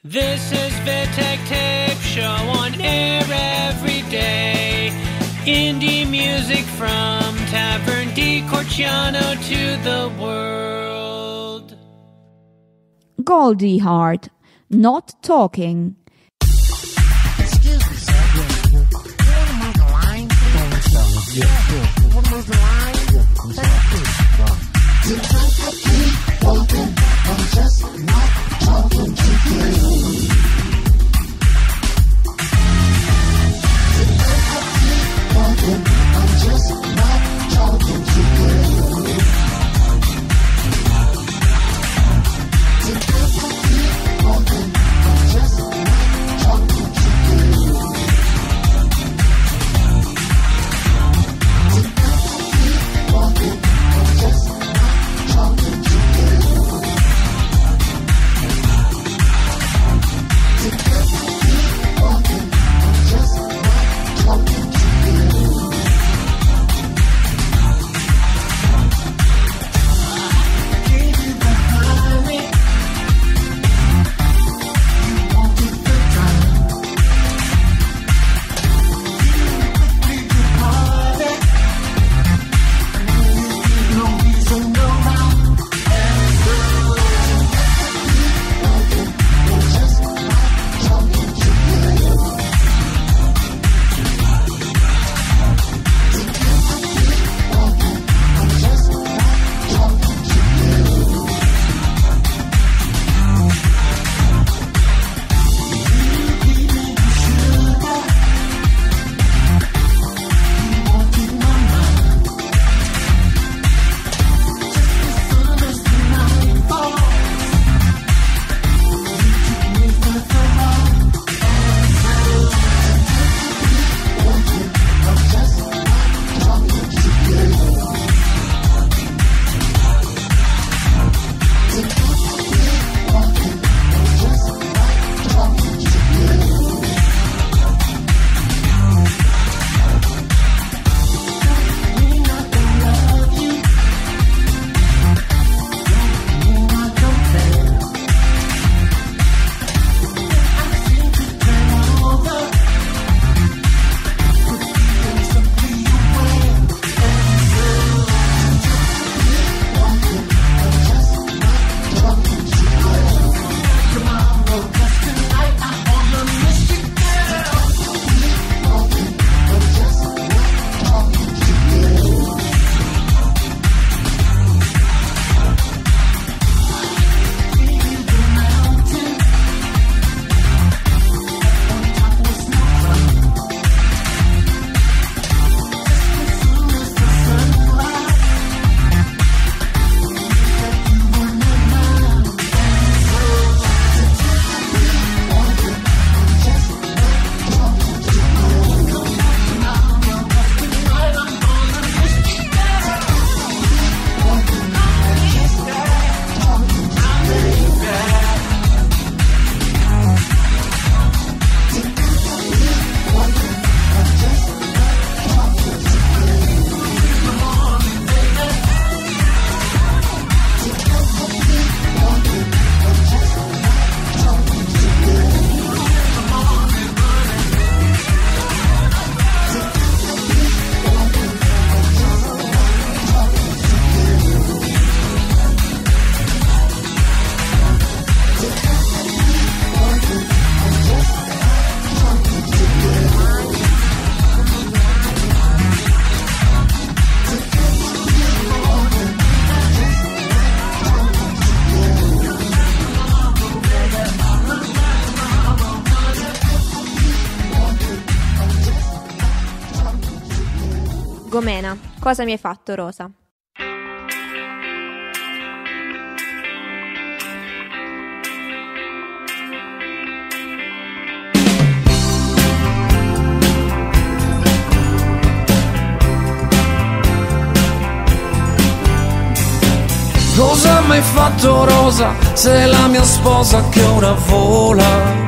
This is Vitek Tape Show on air every day. Indie music from Tavern di Corciano to the world. Goldie Heart, Not Talking. Excuse me, sir. You want to move the line, please? Yeah, you want to move the line? Keep walking, I'm just not talking to you. Keep walking, I'm just not talking to you. Keep walking, I'm just not talking to you. Keep walking, I'm just not talking to you. Keep walking, I'm just not talking to you. Gave you the honey, you wanted the time. You quickly departed, no reason, no rhyme. I'm just not talking to you. I'm just not talking to you. You gave me the sugar, you wanted my mind. Just as soon as the night falls, you took me further on. I'm just not talking to you. I'm just not talking to you. Mean I don't love you, mean I don't care. I seem to turn over, quit feeling simply aware. I'm just not talking to you. Tomorrow, just tonight, I wanna miss you, girl. I'm just not talking to you. Gave you the mountain, on top was no cloud. Just as soon as the sun rises, you were not mine. I'm just not talking to you. Tomorrow, just tonight, I'm gonna miss you, girl. I'm just not talking to you. I'm just not talking to you. Come on, baby. I'm just not talking to you. Come on, Gomena, cosa mi hai fatto, Rosa? Cosa mi hai fatto, Rosa? Sei la mia sposa che ora vola.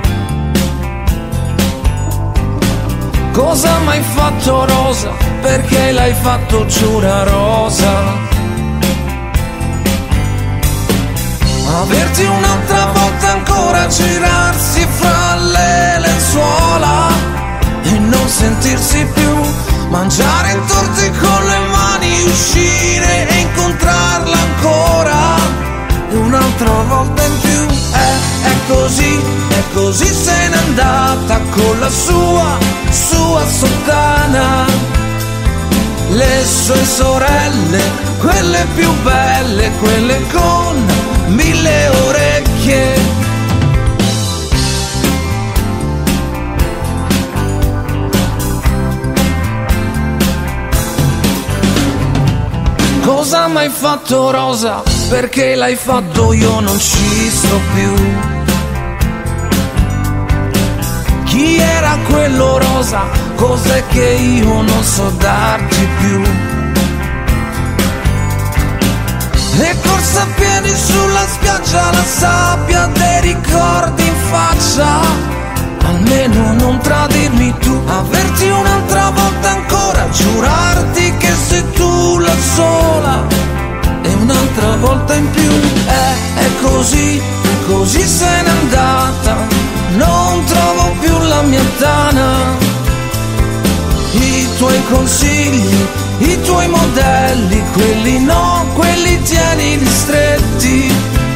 Cosa mi hai fatto, Rosa? Perché l'hai fatto, giura, Rosa? Averti un'altra volta volta ancora girarsi fra le lenzuola e non sentirsi più, mangiare i torti con le mani, uscire e incontrarla ancora e un'altra volta in più. È così se n'è andata con la sua sottana. Le sue sorelle, quelle più belle, quelle con 1000 orecchie. Cosa m'hai fatto Rosa? Perché l'hai fatto? Io non ci sto più. Chi era quello Rosa? Cos'è che io non so darti più? E corsa a piedi sulla spiaggia, la sabbia dei ricordi in faccia. Almeno non tradirmi tu, averti un'altra volta ancora, giurarti che sei tu la sola e un'altra volta in più. È così se n'è andata, non trovo più la mia tana. I tuoi consigli, i tuoi modelli, quelli no, quelli tienili stretti.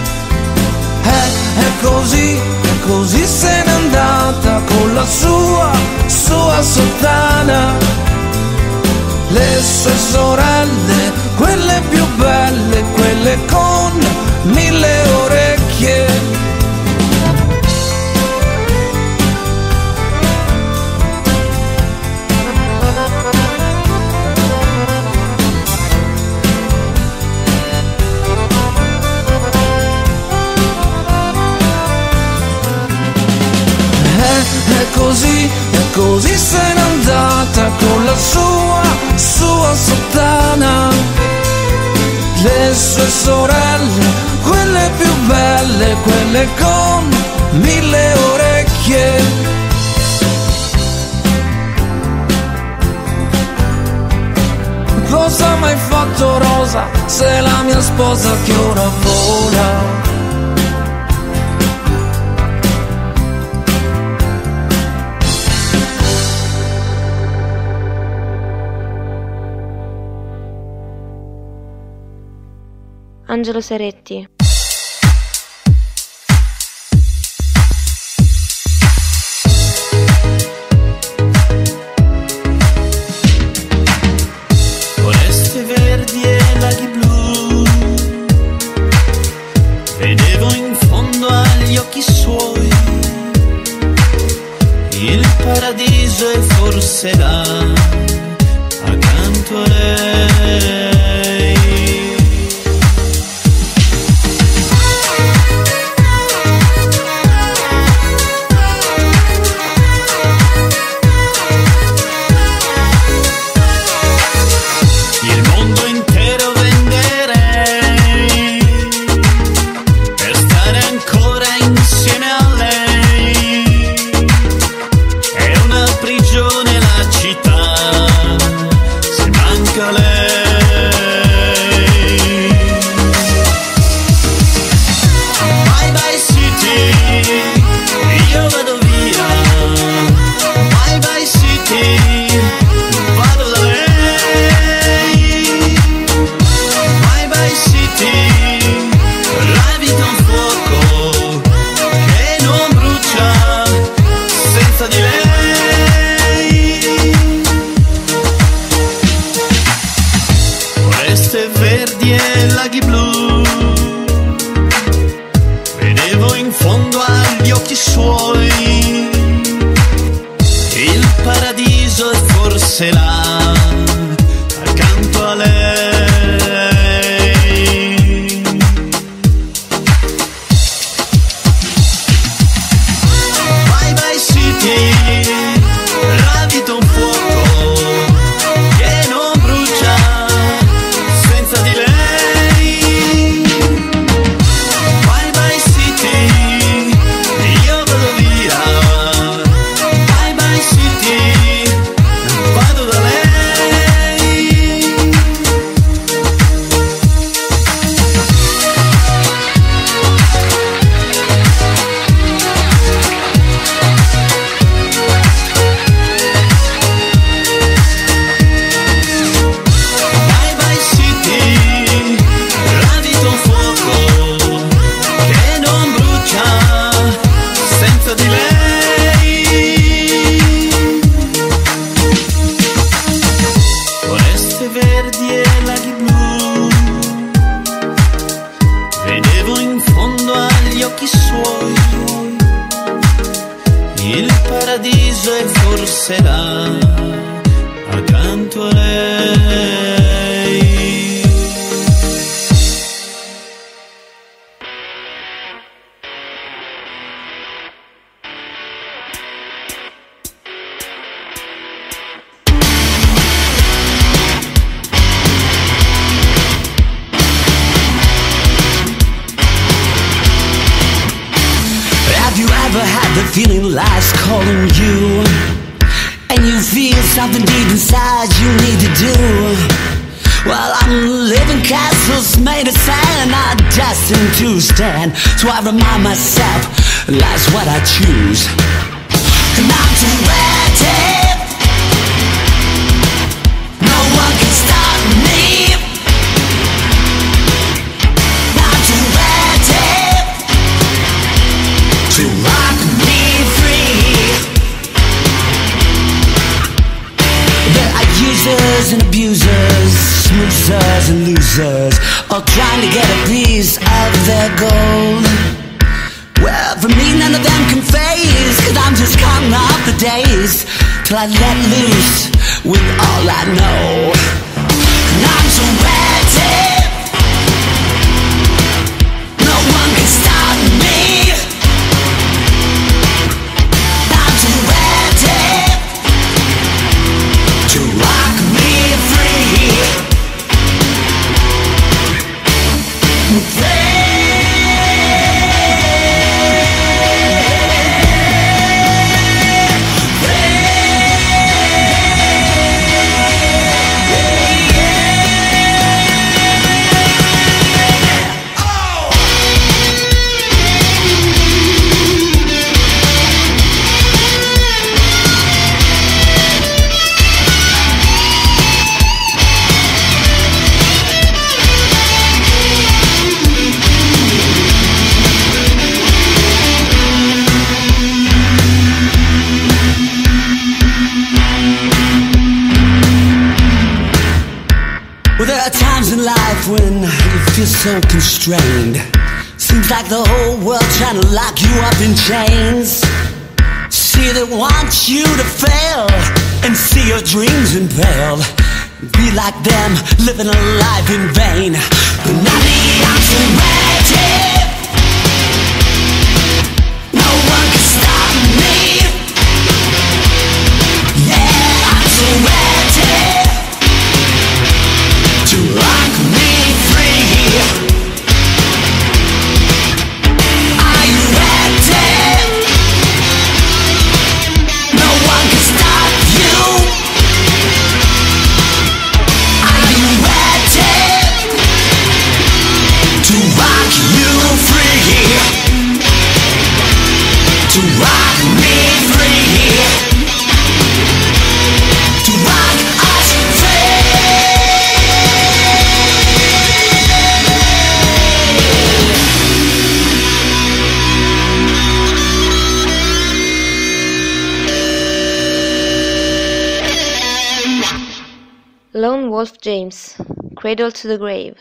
È così se n'è andata con la sua sottana. Le sue sorelle, quelle più belle, quelle con 1000 orecchie. È così se n'è andata con la sua sottana. Le sue sorelle, quelle più belle, quelle con 1000 orecchie. Cosa m'hai fatto Rosa? Sei la mia sposa che ora vola. Angelo Seretti. Foreste verdi e laghi blu, vedevo in fondo agli occhi suoi il paradiso e forse là accanto a lei. Vado da lei. caso e forse era accanto a lei. Have you ever had the feeling life's calling you, and you feel something deep inside you need to do? Well, I'm living castles made of sand, not destined to stand. So I remind myself, life's what I choose. And I'm too ready. No one can stop me. I'm too ready to rock me free. There are users and abusers, snoozers and losers, all trying to get a piece of their gold. Well, for me none of them can phase, 'cause I'm just counting up the days till I let loose with all I know. And I'm so ready. No one can stop me. I'm too ready to rock me free. Well, there are times in life when you feel so constrained. Seems like the whole world's trying to lock you up in chains. See, they want you to fail and see your dreams impale. Be like them, living a life in vain. But not me, I'm too ready. No one can stop me. Yeah, I'm too ready to rock me free. Are you ready? No one can stop you. Are you ready to rock you free? To rock me free. To rock us free. Lone Wolf James, Cradle to the Grave.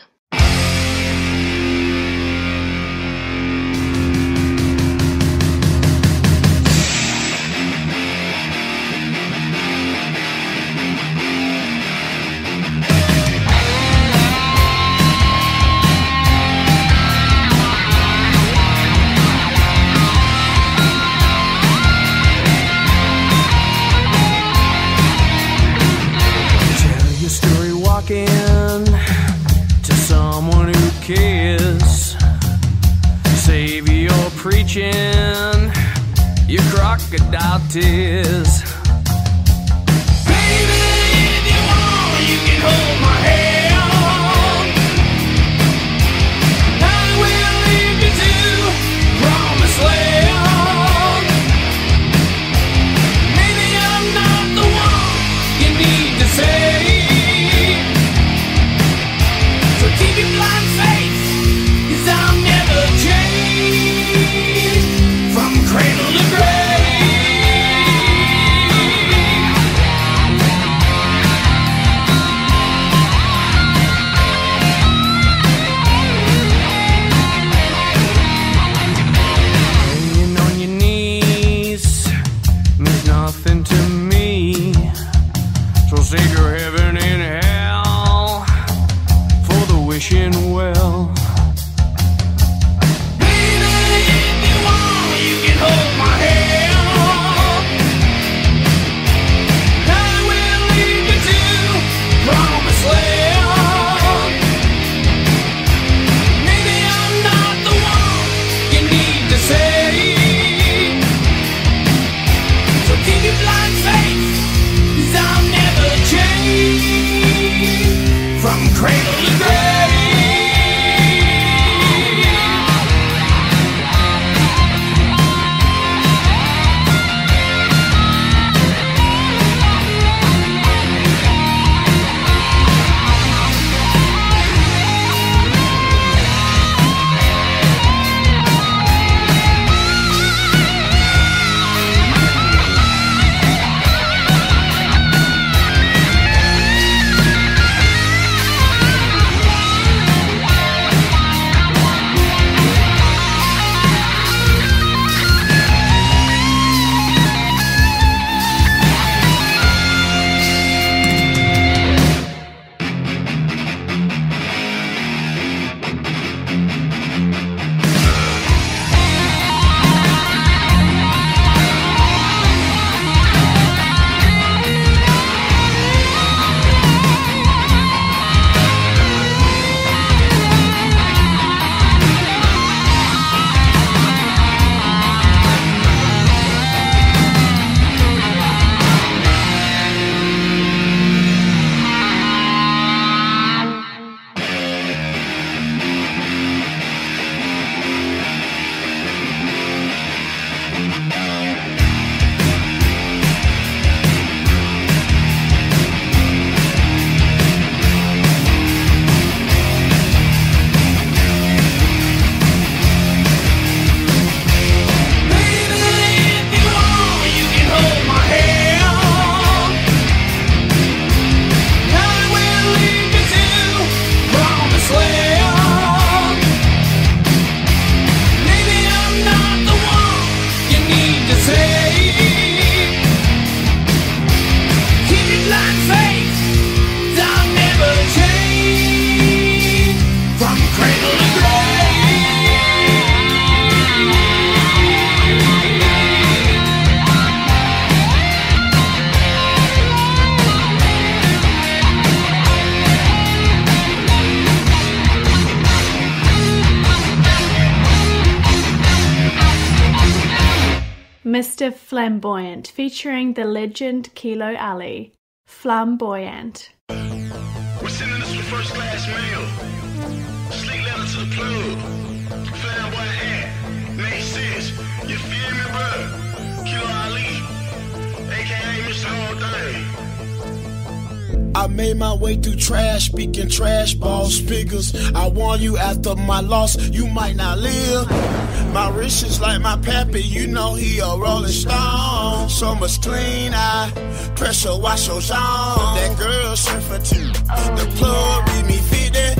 To someone who cares, Savior preaching your crocodile tears. Baby, if you want, you can hold my hand. I will lead you to promised land. Maybe I'm not the one you need to save. Keep your blind faith, 'cause I'll never change from cradle to grave. take. Keep it like faith, I'll never change. From cradle to grave. Mr. Flamboyant, featuring the legend Kilo Ali. Flamboyant. We're sending this for first class mail. Sleep letter to the plug. Flamboyant, make sense. You feel me, bro? Kilo Ali, aka Mr. All Thing. I made my way through trash, speaking trash, balls, figures. I warn you after my loss, you might not live. My wrist is like my pappy, you know he a rolling stone. So much clean eye, pressure wash your zone. That girl surfing too. The plug read me 50,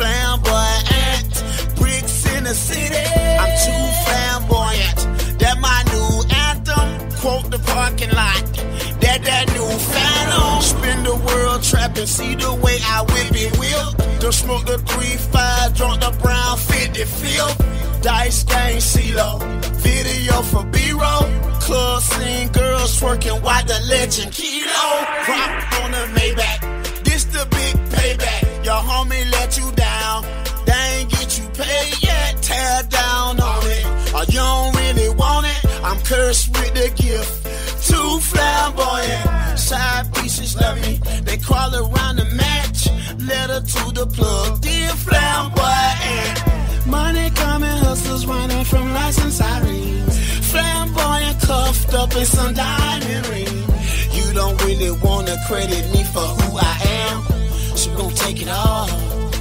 flamboyant. Bricks in the city, I'm too flamboyant. That my new anthem, quote the parking lot. That new phantom. Spin the world trapping, see the way I whip it whip. Don't smoke the 3-5, drunk the brown 50 feel. Dice game CeeLo, video for B-roll. Club scene, girls twerking, while the legend Kilo. Crop on the Maybach, this the big payback. Your homie let you down, they ain't get you paid yet. Tear down on it, or you don't really want it. I'm cursed with the gift. Too flamboyant, side pieces love me. They crawl around the match, letter to the plug. Dear flamboyant, money coming, hustlers running from license sirens. Flamboyant cuffed up in some diamond ring. You don't really wanna credit me for who I am, so we gon' take it all.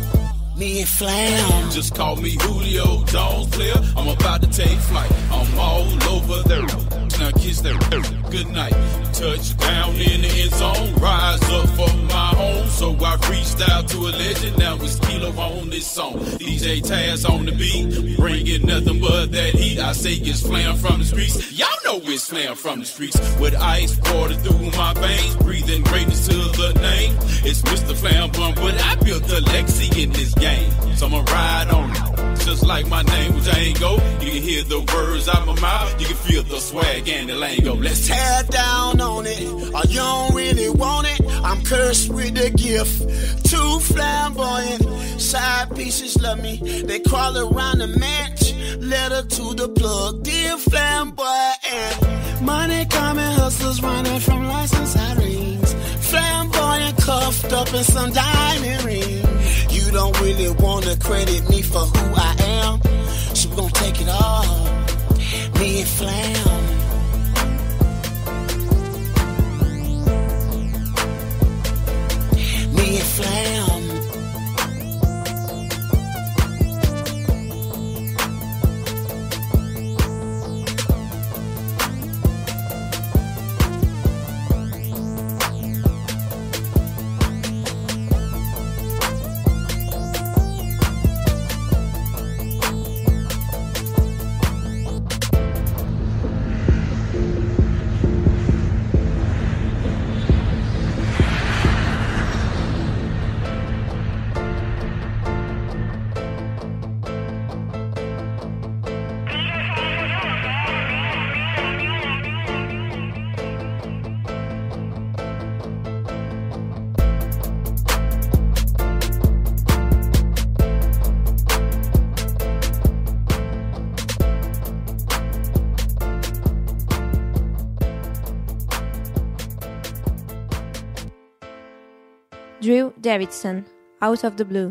Me and Flam. Just call me Julio Jones player. I'm about to take flight. I'm all over there. Now kiss there. Good night. Touchdown in the end zone. Rise up for my home. So I reached out to a legend. Now it's Kilo on this song. DJ Taz on the beat. Bringing nothing but that heat. I say it's Flam from the streets. Y'all know it's Flam from the streets. With ice water through my veins. Breathing greatness to the name. It's Mr. Flam Bum, but I built a legacy in this game. So I'ma ride on it, just like my name was Django. You can hear the words out my mouth, you can feel the swag and the lingo. Let's tear down on it, or you don't really want it. I'm cursed with the gift, too flamboyant. Side pieces love me, they crawl around the match. Letter to the plug, dear flamboyant. Money coming, hustlers running from license sirens. Flamboyant cuffed up in some diamond ring. You don't really wanna credit me for who I am, so we gon' take it all. Me and Flam. Me and Flam. Drew Davidson, Out of the Blue.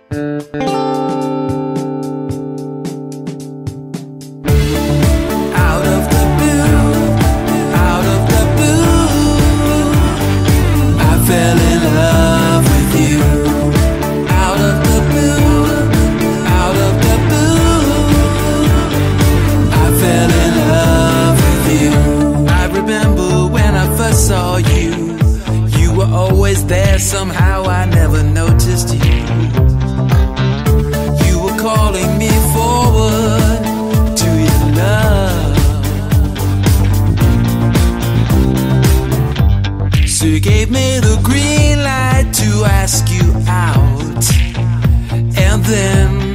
Out of the blue, out of the blue, I fell in love with you. Out of the blue, out of the blue, I fell in love with you. I remember when I first saw you. You were always there, somehow I never noticed you. You were calling me forward to your love. So you gave me the green light to ask you out. And then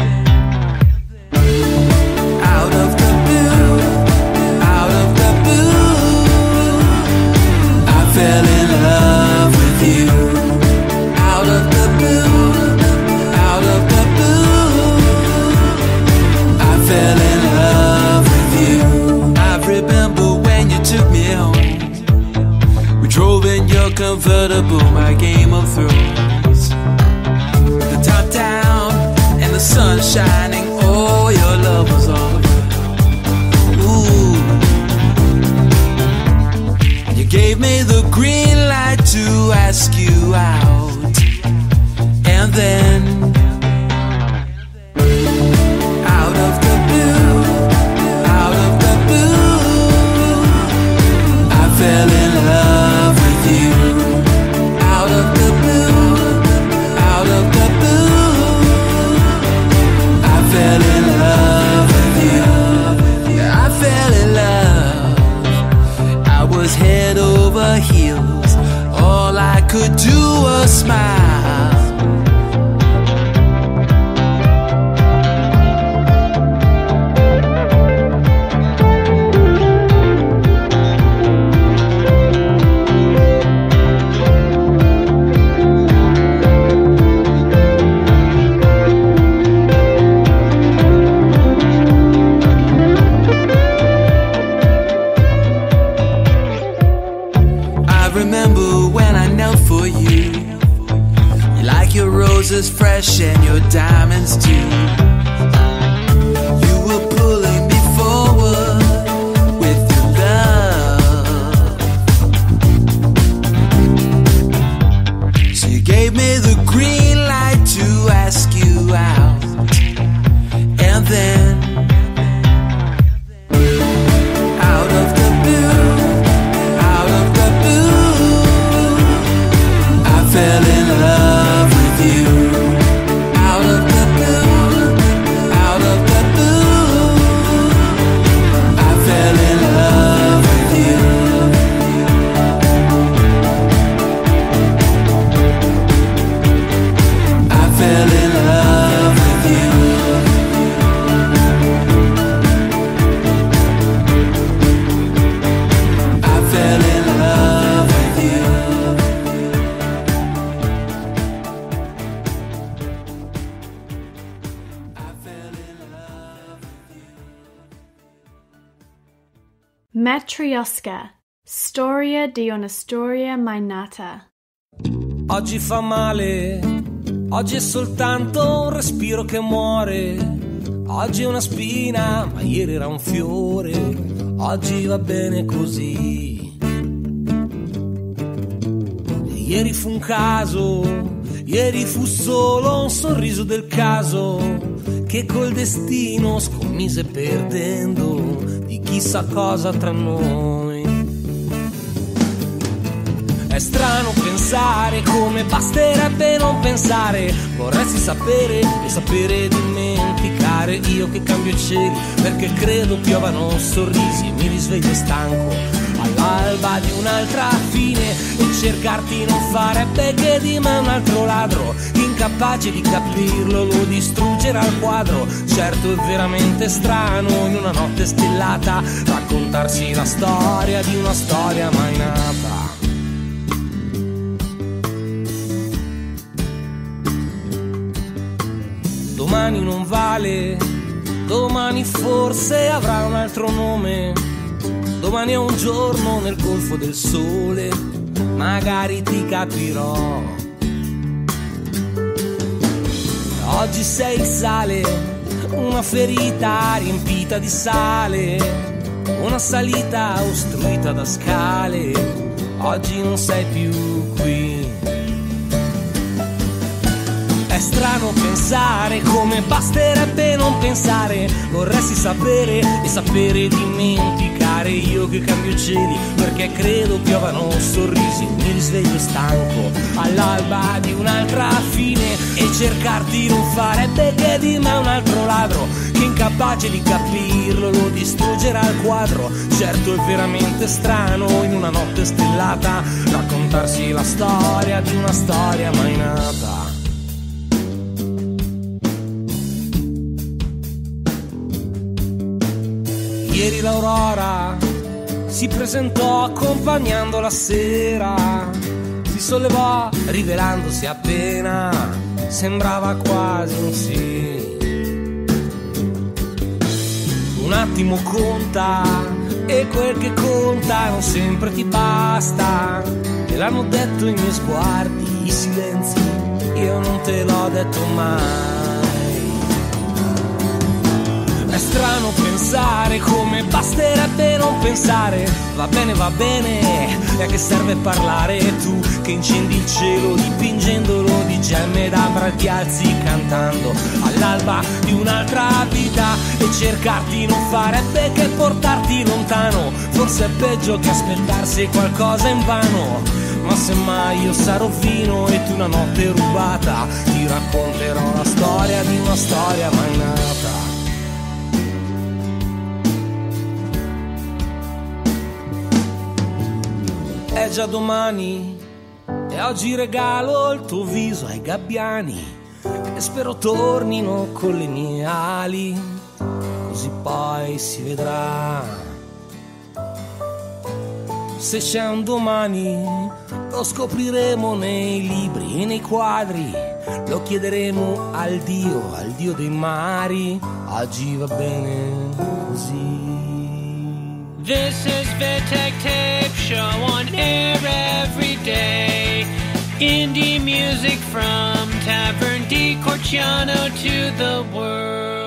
out of the blue, I fell in love with you. Out of the blue, I fell in love with you. I remember when you took me home. We drove in your convertible, my Game of Thrones. The top down and the sun shining, oh, your love was on. Ooh. You gave me the green light to ask you out. And then out of the blue, I fell in love with you. Out of the blue, I fell in love with you. I fell in love. I was head over heels. All I could do was smile. Roses fresh and your diamonds too. You were pulling me forward with your love. So you gave me the green light to ask you out. And then out of the blue, I fell in love with you. Out of the blue, I fell in love with you. I fell in love with you. I fell in love with you. Matryoshka, storia di una storia mai nata. Oggi fa male, oggi è soltanto un respiro che muore. Oggi è una spina, ma ieri era un fiore. Oggi va bene così. Ieri fu un caso, ieri fu solo un sorriso del caso che col destino scommise perdendo di chissà cosa tra noi. È strano pensare come basterebbe non pensare. Vorresti sapere e sapere dimenticare. Io che cambio i cieli perché credo piovano sorrisi e mi risveglio stanco all'alba di un'altra fine. E cercarti non farebbe che di me un altro ladro, incapace di capirlo, lo distruggerà il quadro. Certo è veramente strano in una notte stellata raccontarsi la storia di una storia mai nata. Domani non vale, domani forse avrà un altro nome. Domani è un giorno nel golfo del sole, magari ti capirò. Oggi sei il sale, una ferita riempita di sale, una salita ostruita da scale. Oggi non sei più qui. È strano pensare come basterebbe non pensare. Vorresti sapere e sapere dimenticare. Io che cambio cieli perché credo piovano sorrisi. Mi risveglio stanco all'alba di un'altra fine e cercarti non farebbe che di me un altro ladro che incapace di capirlo lo distruggerà il quadro. Certo è veramente strano in una notte stellata raccontarsi la storia di una storia mai nata. Ieri l'aurora si presentò accompagnando la sera, si sollevò rivelandosi appena sembrava quasi un sì. Un attimo conta e quel che conta non sempre ti basta. Te l'hanno detto i miei sguardi, i silenzi, io non te l'ho detto mai. È strano pensare come basterebbe non pensare. Va bene, e a che serve parlare? Tu che incendi il cielo dipingendolo di gemme d'ambra e ti alzi cantando all'alba di un'altra vita e cercarti non farebbe che portarti lontano. Forse è peggio che aspettarsi qualcosa in vano. Ma semmai io sarò vino e tu una notte rubata ti racconterò la storia di una storia mai nata. È già domani e oggi regalo il tuo viso ai gabbiani e spero tornino con le mie ali, così poi si vedrà. Se c'è un domani lo scopriremo nei libri e nei quadri, lo chiederemo al Dio dei mari, oggi va bene così. This is Vittek Tape Show on air every day. Indie music from Tavern di Corciano to the world.